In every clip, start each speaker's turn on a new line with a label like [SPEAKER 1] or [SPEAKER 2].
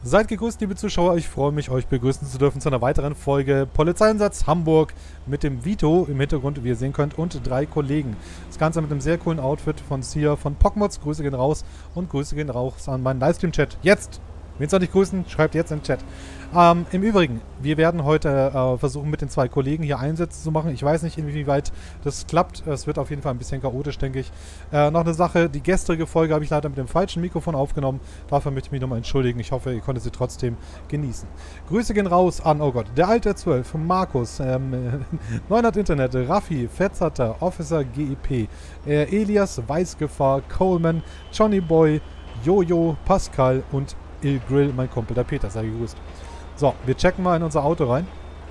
[SPEAKER 1] Seid gegrüßt, liebe Zuschauer. Ich freue mich, euch begrüßen zu dürfen zu einer weiteren Folge Polizeieinsatz Hamburg mit dem Vito im Hintergrund, wie ihr sehen könnt, und 3 Kollegen. Das Ganze mit einem sehr coolen Outfit von Sia von Pockmods. Grüße gehen raus und Grüße gehen raus an meinen Livestream-Chat. Jetzt! Wen soll ich grüßen? Schreibt jetzt im Chat. Im Übrigen, wir werden heute versuchen, mit den 2 Kollegen hier Einsätze zu machen. Ich weiß nicht, inwieweit das klappt. Es wird auf jeden Fall ein bisschen chaotisch, denke ich. Noch eine Sache, die gestrige Folge habe ich leider mit dem falschen Mikrofon aufgenommen. Dafür möchte ich mich nochmal entschuldigen. Ich hoffe, ihr konntet sie trotzdem genießen. Grüße gehen raus an, oh Gott, der alte 12, Markus, 900 Internet, Raffi, Fettsatter, Officer GEP, Elias, Weißgefahr, Coleman, Johnny Boy, Jojo, Pascal und Il Grill, mein Kumpel, der Peter, sei gegrüßt. So, wir checken mal in unser Auto rein.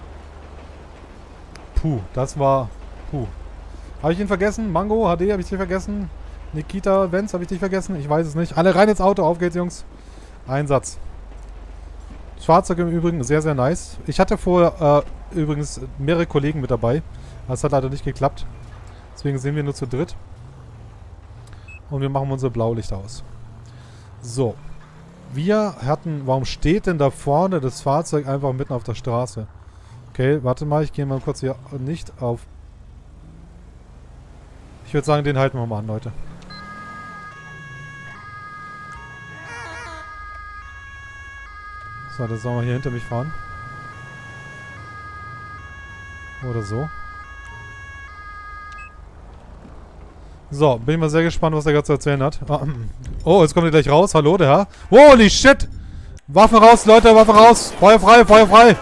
[SPEAKER 1] Puh, das war... Puh. Habe ich ihn vergessen? Mango, HD, habe ich dich vergessen? Nikita, Benz, habe ich dich vergessen? Ich weiß es nicht. Alle rein ins Auto, auf geht's, Jungs. Einsatz. Das Fahrzeug im Übrigen sehr, sehr nice. Ich hatte vorher übrigens mehrere Kollegen mit dabei. Das hat leider nicht geklappt. Deswegen sind wir nur zu dritt. Und wir machen unsere Blaulichter aus. So. Wir hatten... Warum steht denn da vorne das Fahrzeug einfach mitten auf der Straße? Okay, warte mal. Ich gehe mal kurz hier nicht auf... Ich würde sagen, den halten wir mal an, Leute. So, das sollen wir hier hinter mich fahren. Oder so. So, bin ich mal sehr gespannt, was er gerade zu erzählen hat. Oh, jetzt kommt er gleich raus. Hallo, der Herr. Holy shit! Waffen raus, Leute, Waffen raus! Feuer frei, Feuer frei!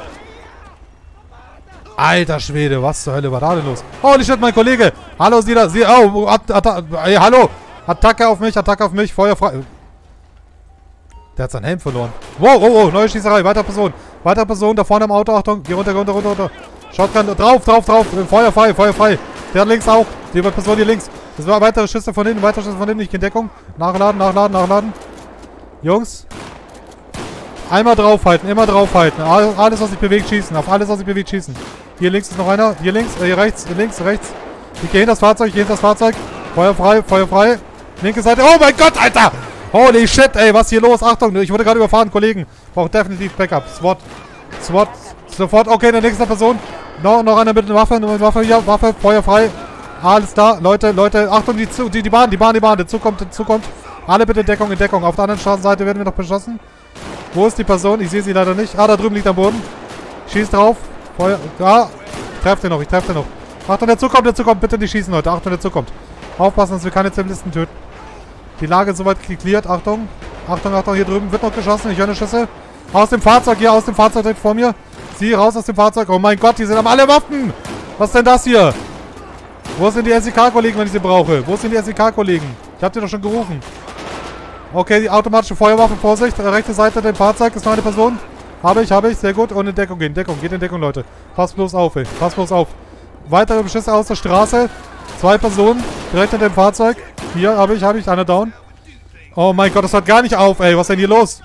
[SPEAKER 1] Alter Schwede, was zur Hölle war da denn los? Holy shit, mein Kollege! Hallo, Sie da, Sie... Oh, ey, hallo! Attacke auf mich, Feuer frei! Der hat seinen Helm verloren. Wow, oh, oh, neue Schießerei, weiter Person, da vorne am Auto, Achtung, geh runter, runter, runter, runter. Shotgun, drauf, Feuer frei, der hat links auch, die Person hier links. Das war weitere Schüsse von hinten, ich gehe in Deckung. Nachladen. Jungs. Einmal draufhalten, immer draufhalten. Alles, was sich bewegt, schießen, auf alles, was sich bewegt, schießen. Hier links ist noch einer, hier links, hier rechts. Ich gehe hinter das Fahrzeug, Feuer frei. Linke Seite, oh mein Gott, Alter! Holy shit, ey, was ist hier los? Achtung, ich wurde gerade überfahren, Kollegen. Braucht definitiv Backup. SWAT, sofort. Okay, der nächste Person. Noch einer mit einer Waffe. Ja, Waffe, Feuer frei. Alles da, Leute. Achtung, die Bahn. Der Zug kommt. Alle bitte in Deckung. Auf der anderen Straßenseite werden wir noch beschossen. Wo ist die Person? Ich sehe sie leider nicht. Ah, da drüben liegt am Boden. Schieß drauf. Feuer. Ja, ich treffe den noch. Achtung, der Zug kommt. Bitte nicht schießen, Leute. Achtung, der Zug kommt. Aufpassen, dass wir keine Zivilisten töten. Die Lage ist soweit geklärt. Achtung, hier drüben wird noch geschossen. Ich höre eine Schüsse. Aus dem Fahrzeug direkt vor mir. Sie, raus aus dem Fahrzeug. Oh mein Gott, die sind am alle Waffen. Was ist denn das hier? Wo sind die SEK-Kollegen, wenn ich sie brauche? Ich hab die doch schon gerufen. Okay, die automatische Feuerwaffe, Vorsicht. Rechte Seite dem Fahrzeug ist noch eine Person. Habe ich, sehr gut. Und in Deckung gehen. Geht in Deckung, Leute. Passt bloß auf, ey. Weitere Beschüsse aus der Straße. 2 Personen. Direkt hinter dem Fahrzeug. Hier, habe ich. Einer down. Oh mein Gott, das hört gar nicht auf, ey. Was ist denn hier los?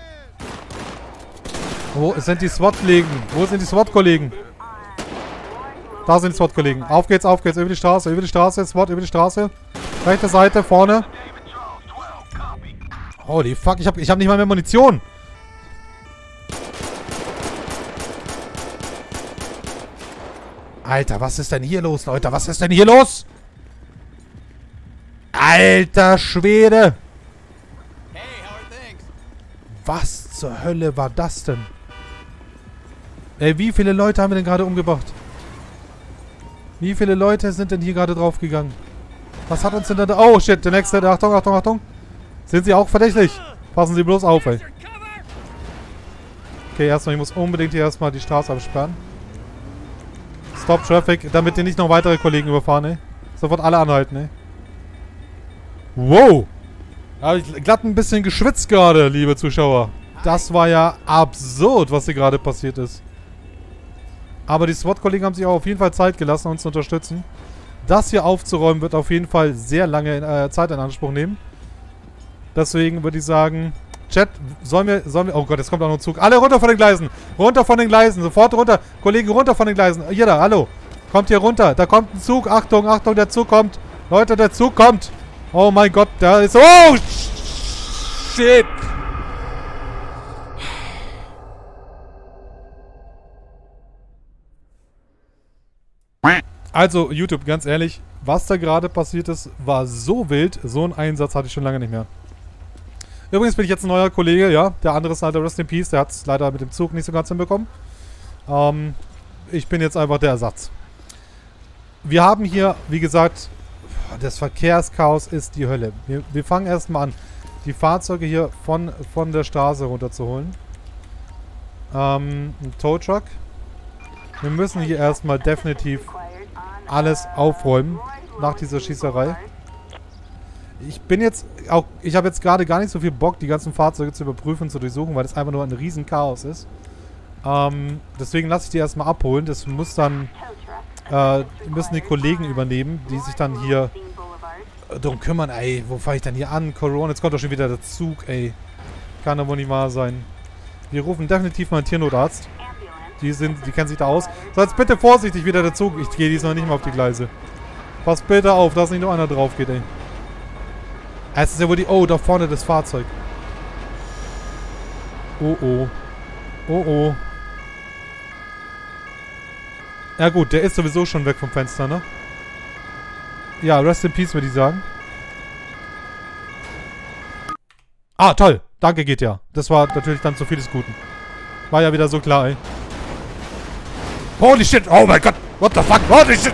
[SPEAKER 1] Wo sind die SWAT-Kollegen? Da sind die SWAT-Kollegen. Auf geht's. Über die Straße. SWAT, über die Straße. Rechte Seite, vorne. Holy fuck, ich hab nicht mal mehr Munition. Alter, was ist denn hier los, Leute? Alter Schwede! Was zur Hölle war das denn? Ey, wie viele Leute haben wir denn gerade umgebracht? Wie viele Leute sind denn hier gerade draufgegangen? Was hat uns denn da... Oh, shit, der nächste. Achtung. Sind sie auch verdächtig? Passen Sie bloß auf, ey. Okay, ich muss unbedingt hier erstmal die Straße absperren. Stop Traffic, damit hier nicht noch weitere Kollegen überfahren, ey. Sofort alle anhalten, ey. Wow! Da habe ich glatt ein bisschen geschwitzt gerade, liebe Zuschauer. Das war ja absurd, was hier gerade passiert ist. Aber die SWAT-Kollegen haben sich auch auf jeden Fall Zeit gelassen, uns zu unterstützen. Das hier aufzuräumen wird auf jeden Fall sehr lange Zeit in Anspruch nehmen. Deswegen würde ich sagen, Chat, sollen wir... Oh Gott, jetzt kommt auch noch ein Zug. Alle runter von den Gleisen. Sofort runter. Kollegen, runter von den Gleisen. Hier da, hallo. Kommt hier runter. Da kommt ein Zug. Achtung, der Zug kommt. Leute, der Zug kommt. Oh mein Gott, da ist... Oh, shit. Also, YouTube, ganz ehrlich, was da gerade passiert ist, war so wild. So einen Einsatz hatte ich schon lange nicht mehr. Übrigens bin ich jetzt ein neuer Kollege, ja. Der andere ist leider Rest in Peace. Der hat es leider mit dem Zug nicht so ganz hinbekommen. Ich bin jetzt einfach der Ersatz. Wir haben hier, wie gesagt, das Verkehrschaos ist die Hölle. Wir fangen erstmal an, die Fahrzeuge hier von der Straße runterzuholen. Ein Towtruck. Wir müssen hier erstmal definitiv alles aufräumen nach dieser Schießerei. Ich habe jetzt gerade gar nicht so viel Bock, die ganzen Fahrzeuge zu überprüfen, zu durchsuchen, weil das einfach nur ein riesen Chaos ist. Deswegen lasse ich die erstmal abholen. Das muss dann, müssen die Kollegen übernehmen, die sich dann hier darum kümmern. Ey, wo fange ich denn hier an? Corona, jetzt kommt doch schon wieder der Zug, ey. Kann doch wohl nicht wahr sein. Wir rufen definitiv mal einen Tiernotarzt. Die kennen sich da aus. So, jetzt bitte vorsichtig wieder der Zug. Ich gehe diesmal nicht mehr auf die Gleise. Pass bitte auf, dass nicht nur einer drauf geht, ey. Es ist ja wohl die... Oh, da vorne das Fahrzeug. Oh, oh. Oh, oh. Ja gut, der ist sowieso schon weg vom Fenster, ne? Ja, rest in peace, würde ich sagen. Ah, toll. Danke, GTA. Das war natürlich dann zu viel des Guten. War ja wieder so klar, ey. Holy shit! Oh mein Gott! What the fuck? Holy shit!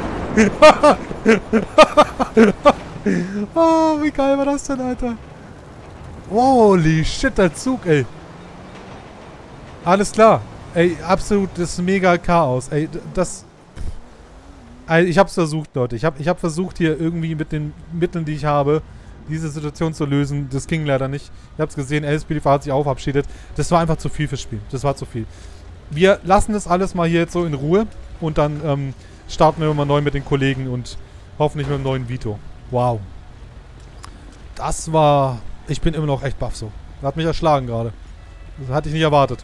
[SPEAKER 1] Oh, wie geil war das denn, Alter? Holy shit, der Zug, ey. Alles klar. Ey, absolutes mega Chaos. Ey, das... Ey, ich hab's versucht, Leute. Ich hab versucht, hier irgendwie mit den Mitteln, die ich habe, diese Situation zu lösen. Das ging leider nicht. Ihr habt's gesehen, LSPDV hat sich auch verabschiedet. Das war einfach zu viel fürs Spiel. Das war zu viel. Wir lassen das alles mal hier jetzt so in Ruhe. Und dann starten wir mal neu mit den Kollegen und hoffentlich mit einem neuen Vito. Wow. Das war... Ich bin immer noch echt baff so. Das hat mich erschlagen gerade. Das hatte ich nicht erwartet.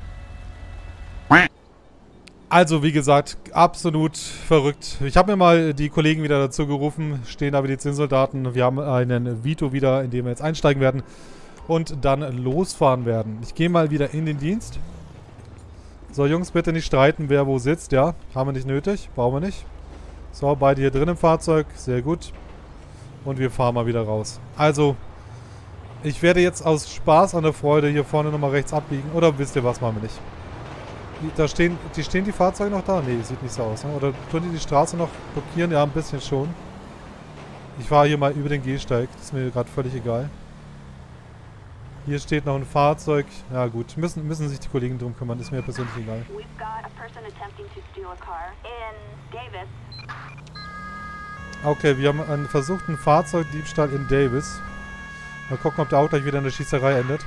[SPEAKER 1] Also, wie gesagt, absolut verrückt. Ich habe mir mal die Kollegen wieder dazu gerufen. Stehen da wie die Zinnsoldaten. Wir haben einen Vito wieder, in dem wir jetzt einsteigen werden. Und dann losfahren werden. Ich gehe mal wieder in den Dienst. So, Jungs, bitte nicht streiten, wer wo sitzt. Ja, haben wir nicht nötig. Brauchen wir nicht. So, beide hier drin im Fahrzeug. Sehr gut. Und wir fahren mal wieder raus. Also, ich werde jetzt aus Spaß an der Freude hier vorne nochmal rechts abbiegen. Oder wisst ihr was, machen wir nicht. Stehen die Fahrzeuge noch da? Nee, sieht nicht so aus. Ne? Oder tun die Straße noch blockieren? Ja, ein bisschen schon. Ich fahre hier mal über den Gehsteig. Das ist mir gerade völlig egal. Hier steht noch ein Fahrzeug. Ja gut, müssen sich die Kollegen drum kümmern. Das ist mir persönlich egal. Okay, wir haben einen versuchten Fahrzeugdiebstahl in Davis. Mal gucken, ob der auch gleich wieder in der Schießerei endet.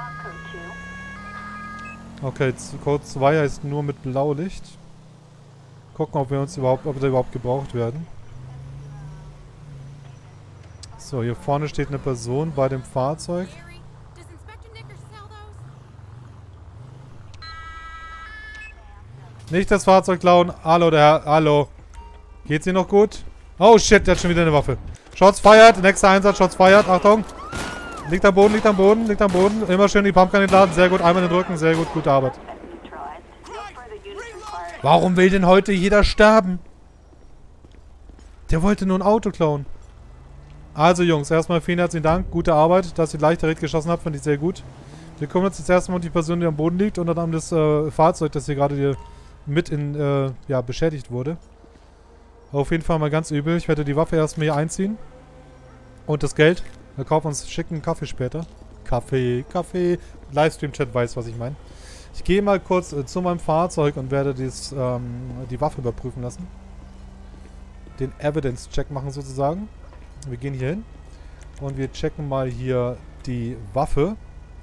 [SPEAKER 1] Okay, Code 2 heißt nur mit Blaulicht. Gucken, ob wir überhaupt gebraucht werden. So, hier vorne steht eine Person bei dem Fahrzeug. Nicht das Fahrzeug klauen. Hallo, der Herr. Hallo. Geht's Ihnen noch gut? Oh shit, der hat schon wieder eine Waffe. Shots fired. Nächster Einsatz. Shots fired. Achtung. Liegt am Boden, liegt am Boden, liegt am Boden. Immer schön die Pumpgun entladen. Sehr gut. Einmal in den Rücken. Sehr gut. Gute Arbeit. Warum will denn heute jeder sterben? Der wollte nur ein Auto klauen. Also Jungs, erstmal vielen herzlichen Dank. Gute Arbeit, dass ihr leichter geschossen habt. Fand ich sehr gut. Wir kümmern uns jetzt erstmal um die Person, die am Boden liegt. Und dann um das Fahrzeug, das hier gerade hier mit beschädigt wurde. Auf jeden Fall mal ganz übel. Ich werde die Waffe erstmal hier einziehen. Und das Geld. Wir kaufen uns schicken Kaffee später. Kaffee. Livestream-Chat weiß, was ich meine. Ich gehe mal kurz zu meinem Fahrzeug und werde die Waffe überprüfen lassen. Den Evidence-Check machen sozusagen. Wir gehen hier hin. Und wir checken mal hier die Waffe.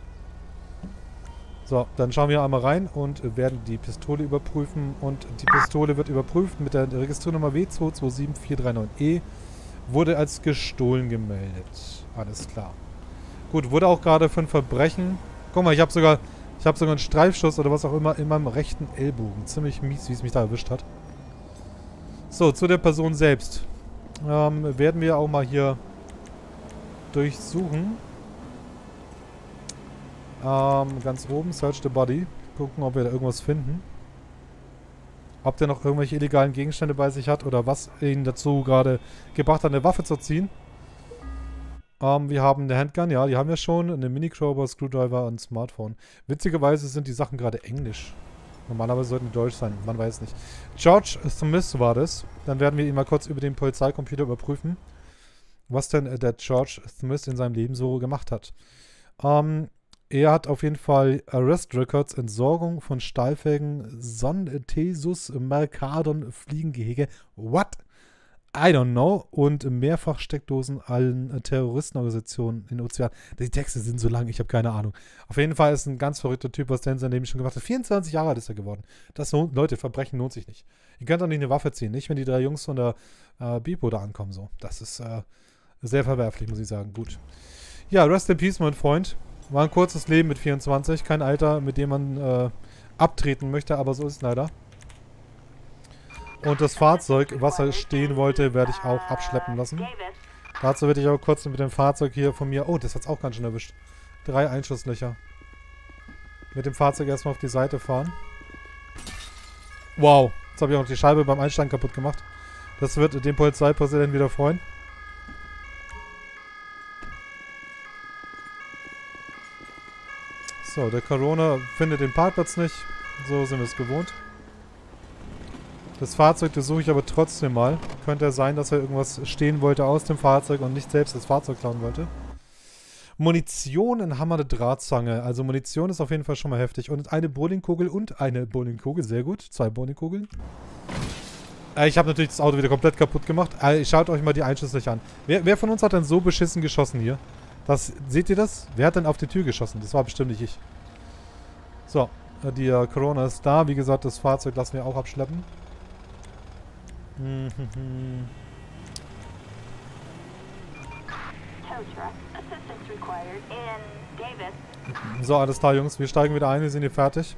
[SPEAKER 1] So, dann schauen wir einmal rein und werden die Pistole überprüfen. Und die Pistole wird überprüft mit der Registriernummer W227439E. Wurde als gestohlen gemeldet. Alles klar. Gut, wurde auch gerade für ein Verbrechen... Guck mal, ich habe sogar einen Streifschuss oder was auch immer in meinem rechten Ellbogen. Ziemlich mies, wie es mich da erwischt hat. So, zu der Person selbst. Werden wir auch mal hier durchsuchen. Ganz oben, Search the Body. Gucken, ob wir da irgendwas finden. Ob der noch irgendwelche illegalen Gegenstände bei sich hat oder was ihn dazu gerade gebracht hat, eine Waffe zu ziehen. Wir haben eine Handgun, ja, die haben wir schon. Eine Mini-Crowbar, Screwdriver und ein Smartphone. Witzigerweise sind die Sachen gerade Englisch. Normalerweise sollten die Deutsch sein, man weiß nicht. George Smith war das. Dann werden wir ihn mal kurz über den Polizeicomputer überprüfen, was denn der George Smith in seinem Leben so gemacht hat. Er hat auf jeden Fall Arrest Records, Entsorgung von Stahlfelgen, Sonthesus, Mercadon, Fliegengehege. What? I don't know. Und mehrfach Steckdosen allen Terroristenorganisationen in den Ozean. Die Texte sind so lang, ich habe keine Ahnung. Auf jeden Fall ist ein ganz verrückter Typ, was der in seinem Leben schon gemacht hat. 24 Jahre alt ist er geworden. Das lohnt, Leute, Verbrechen lohnt sich nicht. Ihr könnt doch nicht eine Waffe ziehen, nicht wenn die 3 Jungs von der Bipo da ankommen. So. Das ist sehr verwerflich, muss ich sagen. Gut. Ja, rest in peace, mein Freund. War ein kurzes Leben mit 24. Kein Alter, mit dem man abtreten möchte, aber so ist es leider. Und das Fahrzeug, was er stehen wollte, werde ich auch abschleppen lassen. Dazu werde ich auch kurz mit dem Fahrzeug hier von mir... Oh, das hat es auch ganz schön erwischt. 3 Einschusslöcher. Mit dem Fahrzeug erstmal auf die Seite fahren. Wow. Jetzt habe ich auch noch die Scheibe beim Einsteigen kaputt gemacht. Das wird den Polizeipräsidenten wieder freuen. So, der Corona findet den Parkplatz nicht. So sind wir es gewohnt. Das Fahrzeug durchsuche ich aber trotzdem mal. Könnte ja sein, dass er irgendwas stehen wollte aus dem Fahrzeug und nicht selbst das Fahrzeug klauen wollte. Munition in Hammer, eine Drahtzange. Also Munition ist auf jeden Fall schon mal heftig. Und eine Bowlingkugel und eine Bowlingkugel. Sehr gut. 2 Bowlingkugeln. Ich habe natürlich das Auto wieder komplett kaputt gemacht. Schaut euch mal die Einschusslöcher an. Wer von uns hat denn so beschissen geschossen hier? Seht ihr das? Wer hat denn auf die Tür geschossen? Das war bestimmt nicht ich. So. Die Corona ist da. Wie gesagt, das Fahrzeug lassen wir auch abschleppen. So, alles klar, Jungs. Wir steigen wieder ein. Wir sind hier fertig.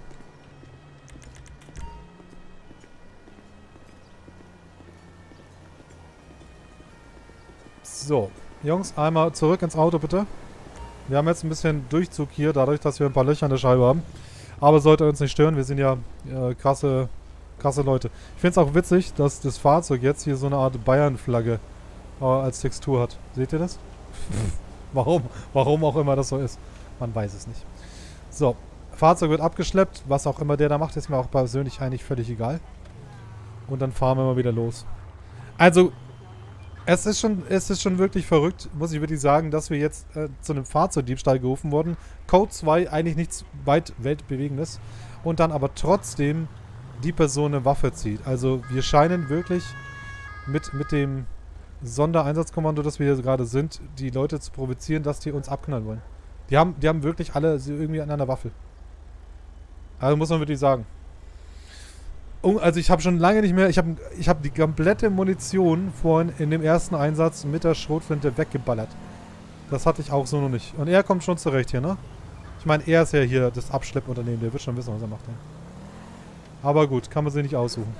[SPEAKER 1] So. Jungs, einmal zurück ins Auto, bitte. Wir haben jetzt ein bisschen Durchzug hier, dadurch, dass wir ein paar Löcher an der Scheibe haben. Aber sollte uns nicht stören. Wir sind ja krasse Leute. Ich finde es auch witzig, dass das Fahrzeug jetzt hier so eine Art Bayern-Flagge als Textur hat. Seht ihr das? Warum auch immer das so ist. Man weiß es nicht. So, Fahrzeug wird abgeschleppt. Was auch immer der da macht, ist mir auch persönlich eigentlich völlig egal. Und dann fahren wir mal wieder los. Also, es ist schon wirklich verrückt, muss ich wirklich sagen, dass wir jetzt zu einem Fahrzeugdiebstahl gerufen wurden. Code 2, eigentlich nichts weit weltbewegendes. Und dann aber trotzdem die Person eine Waffe zieht. Also wir scheinen wirklich mit dem Sondereinsatzkommando, das wir hier gerade sind, die Leute zu provozieren, dass die uns abknallen wollen. Die haben wirklich alle irgendwie an einer Waffe. Also muss man wirklich sagen. Also ich habe schon lange nicht mehr, ich habe die komplette Munition vorhin in dem ersten Einsatz mit der Schrotflinte weggeballert. Das hatte ich auch so noch nicht. Und er kommt schon zurecht hier, ne? Ich meine, er ist ja hier das Abschleppunternehmen, der wird schon wissen, was er macht. Ne? Aber gut, kann man sich nicht aussuchen.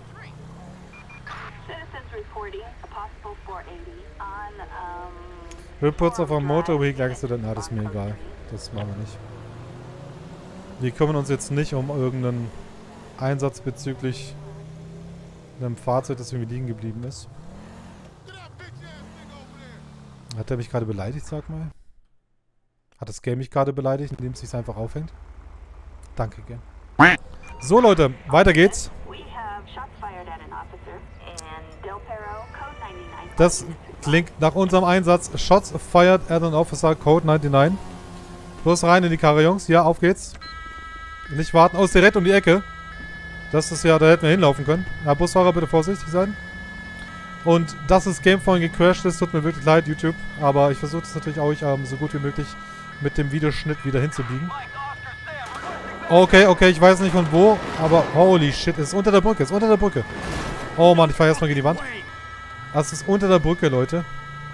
[SPEAKER 1] Reports of a motor vehicle accident. Na, das ist mir egal. Das machen wir nicht. Wir kümmern uns jetzt nicht um irgendeinen Einsatz bezüglich einem Fahrzeug, das irgendwie liegen geblieben ist. Hat er mich gerade beleidigt, sag mal? Hat das Game mich gerade beleidigt, indem es sich einfach aufhängt? Danke, gern. So, Leute, weiter geht's. Das klingt nach unserem Einsatz. Shots fired at an officer, Code 99. Los rein in die Karre, Jungs. Ja, auf geht's. Nicht warten. Oh, ist direkt um die Ecke. Das ist ja, da hätten wir hinlaufen können. Ja, Busfahrer, bitte vorsichtig sein. Und dass das Game vorhin gecrashed ist, tut mir wirklich leid, YouTube. Aber ich versuche das natürlich auch so gut wie möglich mit dem Videoschnitt wieder hinzubiegen. Okay, ich weiß nicht von wo, aber holy shit, es ist unter der Brücke, Oh Mann, ich fahre erstmal gegen die Wand. Das ist unter der Brücke, Leute.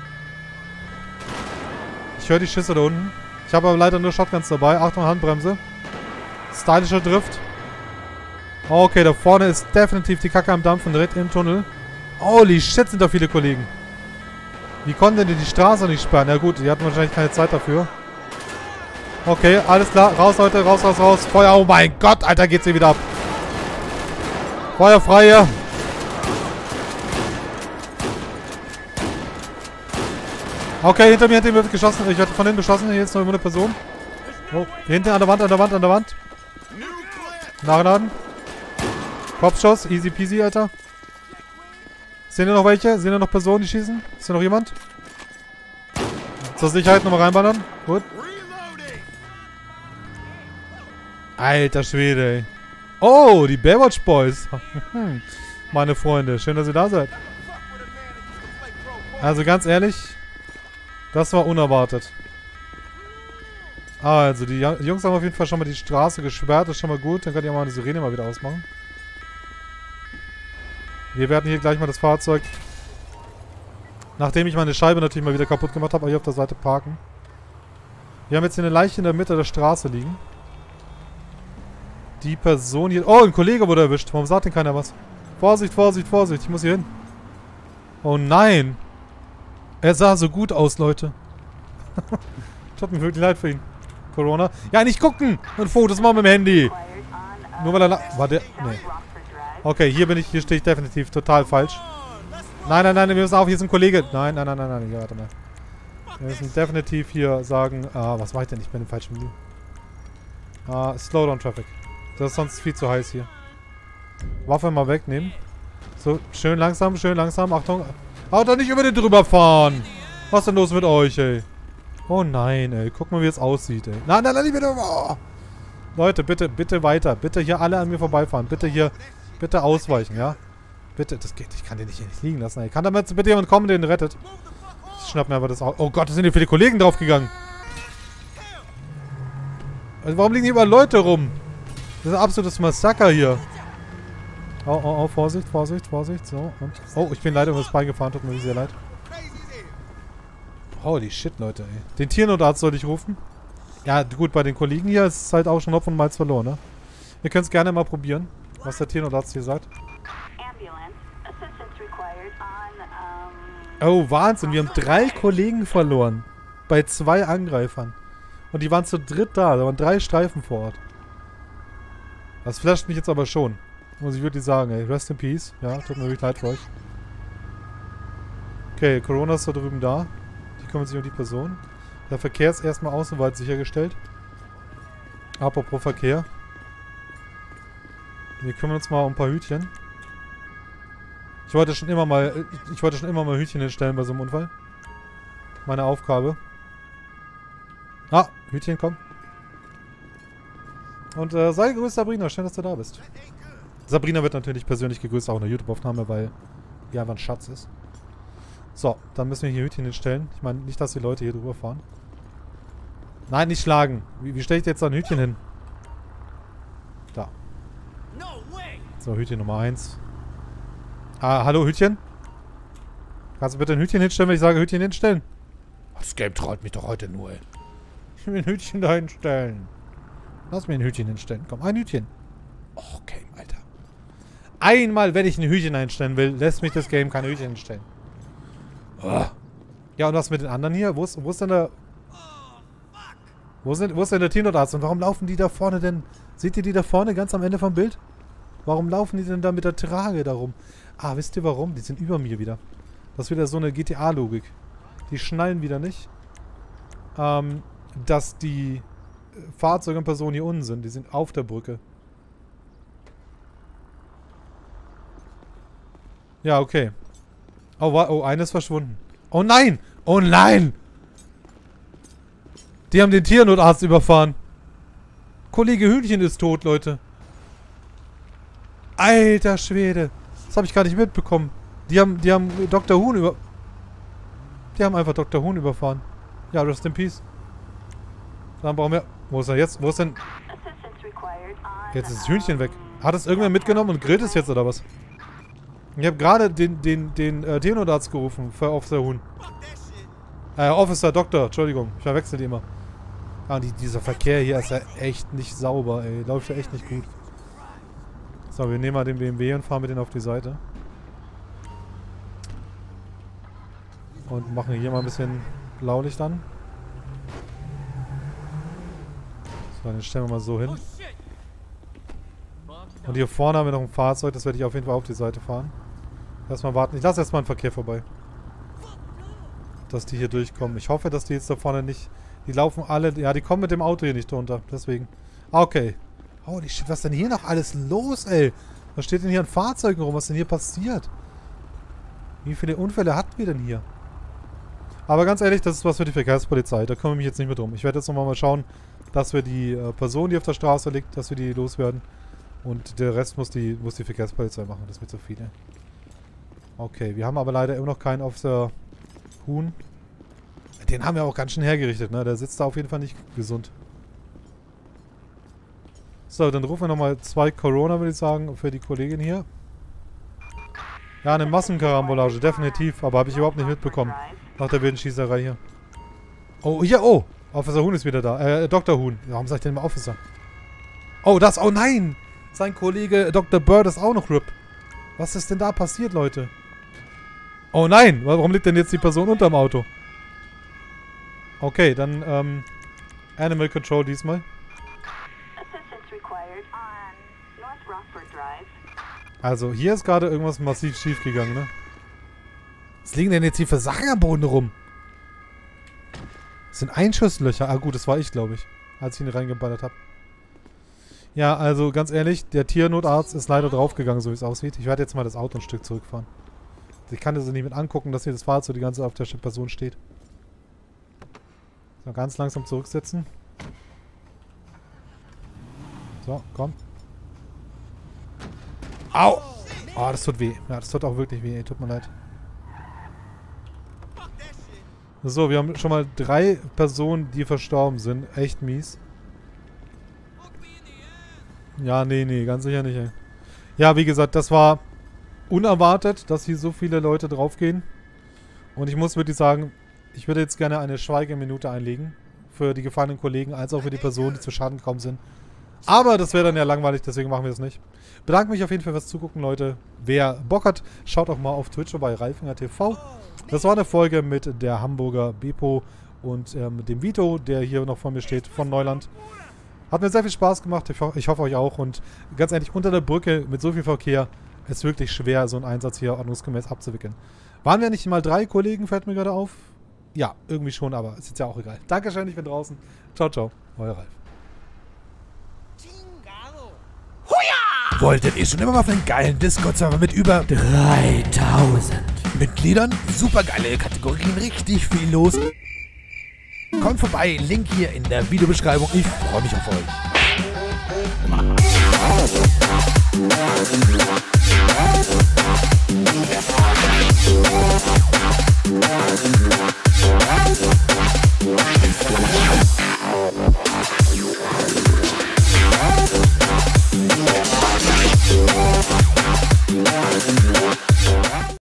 [SPEAKER 1] Ich höre die Schüsse da unten. Ich habe aber leider nur Shotguns dabei. Achtung, Handbremse. Stylischer Drift. Okay, da vorne ist definitiv die Kacke am Dampfen, direkt im Tunnel. Holy shit, sind da viele Kollegen. Wie konnten denn die Straße nicht sperren? Ja gut, die hatten wahrscheinlich keine Zeit dafür. Okay, alles klar. Raus, Leute. Raus. Feuer. Oh mein Gott, Alter, geht's hier wieder ab. Feuer frei hier. Okay, hinter mir wird geschossen. Ich werde von hinten beschossen. Hier ist noch immer eine Person. Oh, hier hinten an der Wand, an der Wand, an der Wand. Nachladen. Kopfschuss. Easy peasy, Alter. Sehen hier noch welche? Sehen hier noch Personen, die schießen? Ist hier noch jemand? Zur Sicherheit nochmal reinballern. Gut. Alter Schwede, ey. Oh, die Baywatch Boys. Meine Freunde, schön, dass ihr da seid. Also ganz ehrlich, das war unerwartet. Also, die Jungs haben auf jeden Fall schon mal die Straße gesperrt. Das ist schon mal gut. Dann könnt ihr mal die Sirene mal wieder ausmachen. Wir werden hier gleich mal das Fahrzeug, nachdem ich meine Scheibe natürlich mal wieder kaputt gemacht habe, hier auf der Seite parken. Wir haben jetzt hier eine Leiche in der Mitte der Straße liegen. Die Person hier... Oh, ein Kollege wurde erwischt. Warum sagt denn keiner was? Vorsicht, Vorsicht, Vorsicht. Ich muss hier hin. Oh nein. Er sah so gut aus, Leute. Tut mir wirklich leid für ihn. Corona. Ja, nicht gucken! Und Fotos machen mit dem Handy. Nur weil er... War der... Nee. Okay, hier stehe ich definitiv total falsch. Nein, nein, nein, wir müssen auf, hier ist ein Kollege. Nein, nein, nein, nein, nein, ja, warte mal. Wir müssen definitiv hier sagen... was mache ich denn? Ich bin im falschen Menü. Slow down Traffic. Das ist sonst viel zu heiß hier. Waffe mal wegnehmen. So, schön langsam, Achtung. Aber doch nicht über den drüber fahren. Was ist denn los mit euch, ey? Oh nein, ey. Guck mal, wie es aussieht, ey. Nein, nein, nein, nicht wieder. Oh. Leute, bitte, bitte weiter. Bitte hier alle an mir vorbeifahren. Bitte hier, bitte ausweichen, ja? Bitte, das geht. Ich kann den nicht hier nicht liegen lassen, ey. Kann da bitte jemand kommen, den rettet? Ich schnapp mir aber das Auto. Oh Gott, da sind hier viele Kollegen draufgegangen. Also warum liegen hier überall Leute rum? Das ist ein absolutes Massaker hier. Oh, oh, oh, Vorsicht, Vorsicht, Vorsicht. So, und... Oh, ich bin leider über das Bein gefahren. Tut mir sehr leid. Holy shit, Leute, ey. Den Tiernotarzt sollte ich rufen. Ja, gut, bei den Kollegen hier ist es halt auch schon Hopfen und Malz verloren, ne? Ihr könnt es gerne mal probieren, was der Tiernotarzt hier sagt. Oh, Wahnsinn. Wir haben 3 Kollegen verloren. Bei 2 Angreifern. Und die waren zu dritt da. Da waren 3 Streifen vor Ort. Das flasht mich jetzt aber schon. Muss ich wirklich sagen, ey. Rest in Peace. Ja, tut mir wirklich leid für euch. Okay, Corona ist da drüben da. Die kümmert sich um die Person. Der Verkehr ist erstmal außenweit sichergestellt. Apropos Verkehr. Wir kümmern uns mal um ein paar Hütchen. Ich wollte schon immer mal Hütchen hinstellen bei so einem Unfall. Meine Aufgabe. Ah, Hütchen, komm. Und sei gegrüßt, Sabrina. Schön, dass du da bist. Sabrina wird natürlich persönlich gegrüßt, auch in der YouTube-Aufnahme, weil die einfach ein Schatz ist. So, dann müssen wir hier Hütchen hinstellen. Ich meine, nicht, dass die Leute hier drüber fahren. Nein, nicht schlagen. Wie stelle ich jetzt ein Hütchen hin? Da. So, Hütchen Nummer 1. Hallo, Hütchen? Kannst du bitte ein Hütchen hinstellen, wenn ich sage Hütchen hinstellen? Das Game traut mich doch heute nur, ey. Ich will ein Hütchen da hinstellen. Lass mir ein Hütchen hinstellen. Komm, ein Hütchen. Okay, Alter. Einmal, wenn ich ein Hütchen einstellen will, lässt mich das Game keine Hütchen hinstellen. Oh. Ja, und was mit den anderen hier? Wo ist denn der... Wo ist denn der Tiernotarzt? Und warum laufen die da vorne denn... Seht ihr die da vorne ganz am Ende vom Bild? Warum laufen die denn da mit der Trage da rum? Ah, wisst ihr warum? Die sind über mir wieder. Das ist wieder so eine GTA-Logik. Die schnallen wieder nicht. Dass die Fahrzeuge und Personen hier unten sind. Die sind auf der Brücke. Ja, okay. Oh, eine ist verschwunden. Oh nein! Oh nein! Die haben den Tiernotarzt überfahren. Kollege Hühnchen ist tot, Leute. Alter Schwede. Das habe ich gar nicht mitbekommen. Die haben Dr. Huhn Die haben einfach Dr. Huhn überfahren. Ja, rest in peace. Dann brauchen wir... Wo ist er jetzt? Wo ist denn... Jetzt ist das Hühnchen weg. Hat es irgendwer mitgenommen und grillt es jetzt, oder was? Ich habe gerade den Tiernotarzt gerufen für Officer Huhn. Officer, Doktor, Entschuldigung. Ich verwechsel die immer. Ah, dieser Verkehr hier ist ja echt nicht sauber, ey. Läuft ja echt nicht gut. So, wir nehmen mal den BMW und fahren mit denen auf die Seite. Und machen hier mal ein bisschen Blaulicht an. So, den stellen wir mal so hin. Und hier vorne haben wir noch ein Fahrzeug. Das werde ich auf jeden Fall auf die Seite fahren. Erstmal warten. Ich lasse erstmal den Verkehr vorbei. Dass die hier durchkommen. Ich hoffe, dass die jetzt da vorne nicht... Die laufen alle... Ja, die kommen mit dem Auto hier nicht drunter. Deswegen. Okay. Holy shit, was ist denn hier noch alles los, ey? Was steht denn hier an Fahrzeugen rum? Was ist denn hier passiert? Wie viele Unfälle hatten wir denn hier? Aber ganz ehrlich, das ist was für die Verkehrspolizei. Da kümmere ich mich jetzt nicht mehr drum. Ich werde jetzt nochmal mal schauen, dass wir die Person, die auf der Straße liegt, dass wir die loswerden. Und der Rest muss die Verkehrspolizei machen. Das wird so viel, ey. Okay, wir haben aber leider immer noch keinen Officer Huhn. Den haben wir auch ganz schön hergerichtet, ne? Der sitzt da auf jeden Fall nicht gesund. So, dann rufen wir nochmal 2 Corona, würde ich sagen, für die Kollegin hier. Ja, eine Massenkarambolage, definitiv. Aber habe ich überhaupt nicht mitbekommen. Nach der wilden Schießerei hier. Oh, hier, oh! Officer Huhn ist wieder da. Dr. Huhn. Warum sag ich denn immer Officer? Oh, das, oh nein! Sein Kollege Dr. Bird ist auch noch RIP. Was ist denn da passiert, Leute? Oh nein! Warum liegt denn jetzt die Person unterm Auto? Okay, dann, Animal Control diesmal. Also, hier ist gerade irgendwas massiv schief gegangen, ne? Was liegen denn jetzt hier für Sachen am Boden rum? Das sind Einschusslöcher. Ah gut, das war ich, glaube ich. Als ich ihn reingeballert habe. Ja, also ganz ehrlich, der Tiernotarzt ist leider draufgegangen, so wie es aussieht. Ich werde jetzt mal das Auto ein Stück zurückfahren. Ich kann das nicht mit angucken, dass hier das Fahrzeug die ganze Zeit auf der Person steht. So, ganz langsam zurücksetzen. So, komm. Au! Oh, das tut weh. Ja, das tut auch wirklich weh. Tut mir leid. So, wir haben schon mal 3 Personen, die verstorben sind. Echt mies. Ja, nee, ganz sicher nicht, ey. Ja, wie gesagt, das war unerwartet, dass hier so viele Leute draufgehen. Und ich muss wirklich sagen, ich würde jetzt gerne eine Schweigeminute einlegen. Für die gefallenen Kollegen, als auch für die Personen, die zu Schaden gekommen sind. Aber das wäre dann ja langweilig, deswegen machen wir es nicht. Bedanke mich auf jeden Fall fürs Zugucken, Leute. Wer Bock hat, schaut auch mal auf Twitch bei Ralfinger TV. Das war eine Folge mit der Hamburger Bepo und mit dem Vito, der hier noch vor mir steht, von Neuland. Hat mir sehr viel Spaß gemacht, ich hoffe euch auch. Und ganz ehrlich, unter der Brücke mit so viel Verkehr ist wirklich schwer, so einen Einsatz hier ordnungsgemäß abzuwickeln. Waren wir nicht mal 3 Kollegen, fällt mir gerade auf? Ja, irgendwie schon, aber ist jetzt ja auch egal. Dankeschön, ich bin draußen. Ciao, ciao, euer Ralf. Wolltet ihr schon immer mal auf einen geilen Discord-Server mit über 3000 Mitgliedern? Supergeile Kategorien, richtig viel los. Kommt vorbei, Link hier in der Videobeschreibung. Ich freue mich auf euch.